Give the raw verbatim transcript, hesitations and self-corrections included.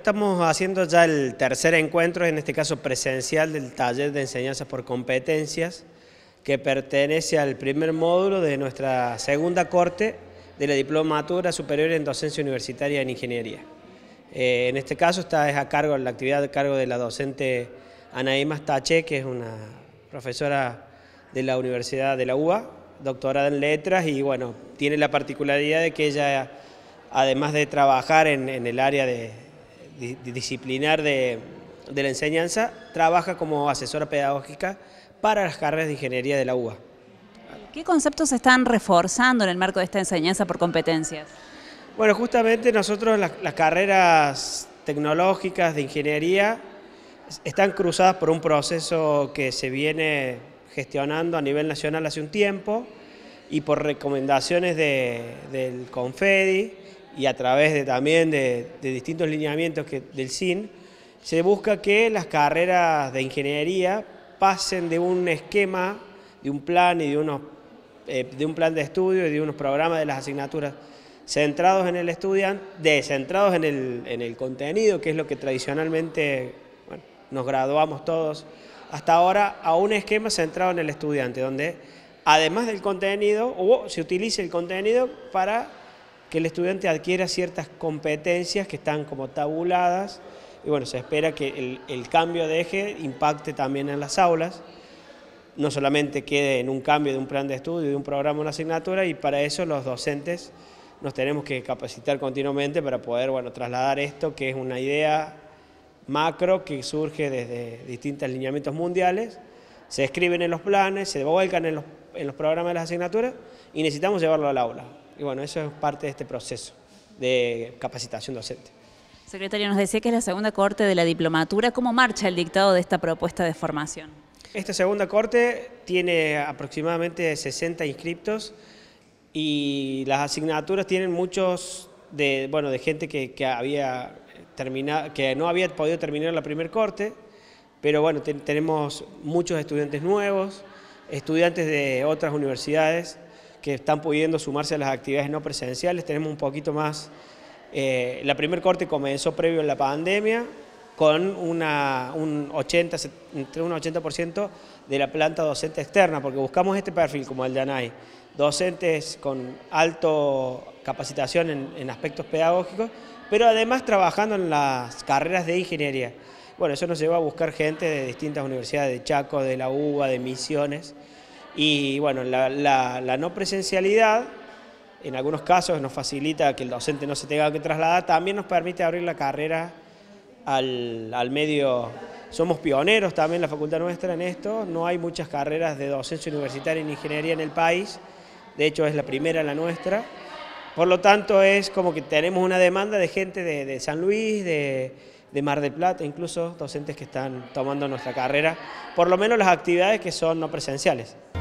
Estamos haciendo ya el tercer encuentro, en este caso presencial, del taller de enseñanza por competencias, que pertenece al primer módulo de nuestra segunda corte de la Diplomatura Superior en Docencia Universitaria en Ingeniería. Eh, en este caso está es a cargo, la actividad a cargo de la docente Anaí Mastache, que es una profesora de la Universidad de la U B A, doctorada en letras, y bueno, tiene la particularidad de que ella, además de trabajar en, en el área de, de, de disciplinar de, de la enseñanza, trabaja como asesora pedagógica para las carreras de ingeniería de la U B A. ¿Qué conceptos se están reforzando en el marco de esta enseñanza por competencias? Bueno, justamente nosotros las, las carreras tecnológicas de ingeniería están cruzadas por un proceso que se viene gestionando a nivel nacional hace un tiempo y por recomendaciones de, del CONFEDI y a través de, también de, de distintos lineamientos que, del S I N, se busca que las carreras de ingeniería pasen de un esquema, de un plan y de, unos, eh, de un plan de estudio y de unos programas de las asignaturas centrados en el estudiante, de, centrados en el, en el contenido, que es lo que tradicionalmente bueno, nos graduamos todos hasta ahora, a un esquema centrado en el estudiante, donde además del contenido, o se utilice el contenido para que el estudiante adquiera ciertas competencias que están como tabuladas, y bueno, se espera que el, el cambio de eje impacte también en las aulas, no solamente quede en un cambio de un plan de estudio, de un programa, una asignatura, y para eso los docentes nos tenemos que capacitar continuamente para poder bueno, trasladar esto, que es una idea macro que surge desde distintos lineamientos mundiales, se escriben en los planes, se vuelcan en los, en los programas de las asignaturas y necesitamos llevarlo al aula. Y bueno, eso es parte de este proceso de capacitación docente. Secretario, nos decía que es la segunda corte de la diplomatura. ¿Cómo marcha el dictado de esta propuesta de formación? Esta segunda corte tiene aproximadamente sesenta inscriptos y las asignaturas tienen muchos de, bueno, de gente que, que, había terminado, que no había podido terminar la primera corte, pero bueno, te, tenemos muchos estudiantes nuevos, estudiantes de otras universidades que están pudiendo sumarse a las actividades no presenciales. Tenemos un poquito más, eh, la primera corte comenzó previo a la pandemia, con una, un ochenta, entre un ochenta por ciento de la planta docente externa, porque buscamos este perfil como el de Anaí, docentes con alto capacitación en, en aspectos pedagógicos, pero además trabajando en las carreras de ingeniería. Bueno, eso nos llevó a buscar gente de distintas universidades, de Chaco, de la U B A, de Misiones, y bueno, la, la, la no presencialidad, en algunos casos nos facilita que el docente no se tenga que trasladar, también nos permite abrir la carrera al, al medio. Somos pioneros también la facultad nuestra en esto, no hay muchas carreras de docencia universitaria en ingeniería en el país, de hecho es la primera la nuestra, por lo tanto es como que tenemos una demanda de gente de, de San Luis, de, de Mar del Plata, incluso docentes que están tomando nuestra carrera, por lo menos las actividades que son no presenciales.